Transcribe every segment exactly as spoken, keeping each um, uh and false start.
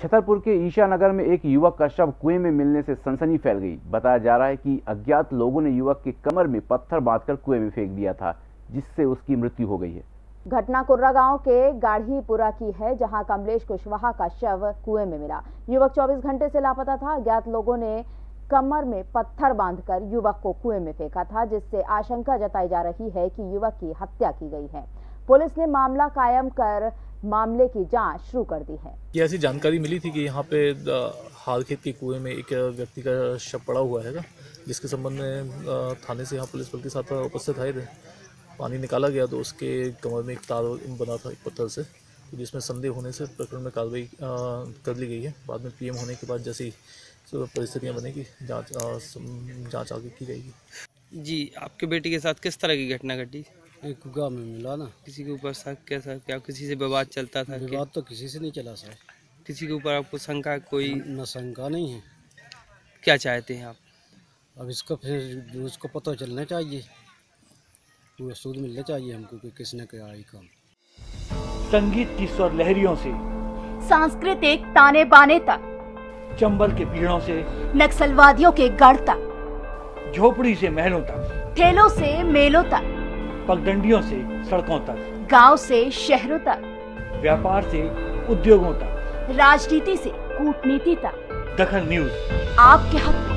छतरपुर के ईशा नगर में एक युवक का शव कुएं में मिलने से सनसनी फैल गई। बताया जा रहा है कि अज्ञात लोगों ने युवक के कमर में पत्थर बांधकर कुएं में फेंक दिया था, जिससे उसकी मृत्यु हो गई है। घटना कुर्रा गांव के गाढ़ीपुरा की है, जहां कमलेश कुशवाहा का शव कुएं में मिला। युवक चौबीस घंटे से लापता था। अज्ञात लोगों ने कमर में पत्थर बांधकर युवक को कुएं में फेंका था, जिससे आशंका जताई जा रही है कि युवक की हत्या की गई है। पुलिस ने मामला कायम कर मामले की जांच शुरू कर दी है। ये ऐसी जानकारी मिली थी कि यहाँ पे हाल खेत के कुएं में एक व्यक्ति का शव पड़ा हुआ है, जिसके संबंध में थाने से यहाँ पुलिस बल के साथ उपस्थित आए थे। पानी निकाला गया तो उसके कमर में एक तार बना था एक पत्थर से, तो जिसमें संदेह होने से प्रकरण में कार्रवाई कर ली गई है। बाद में पीएम होने के बाद जैसी परिस्थितियाँ बनेगी, जांच जांच आगे की जाएगी। जी, आपके बेटे के साथ किस तरह की घटना घटी? एक गाँव में मिला ना। किसी के ऊपर शक कैसा, क्या किसी से विवाद चलता था? विवाद तो किसी से नहीं चला सर। किसी के ऊपर आपको शंका? कोई न शंका नहीं है। क्या चाहते हैं आप? अब इसका फिर उसको पता चलना चाहिए, पूरा सूद मिलना चाहिए हमको कि किसने किया है काम। संगीत की स्वर लहरियों से सांस्कृतिक ताने बाने तक, चंबल के पीड़ों से नक्सलवादियों के गढ़ तक, झोपड़ी से महलों तक, ठेलों से मेलों तक, पगडंडियों से सड़कों तक, गांव से शहरों तक, व्यापार से उद्योगों तक, राजनीति से कूटनीति तक, दखल न्यूज आपके हाथ में।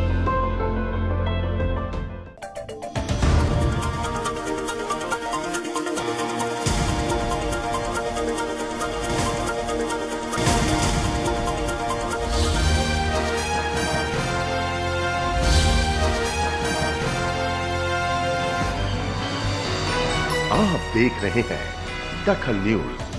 आप देख रहे हैं दखल न्यूज।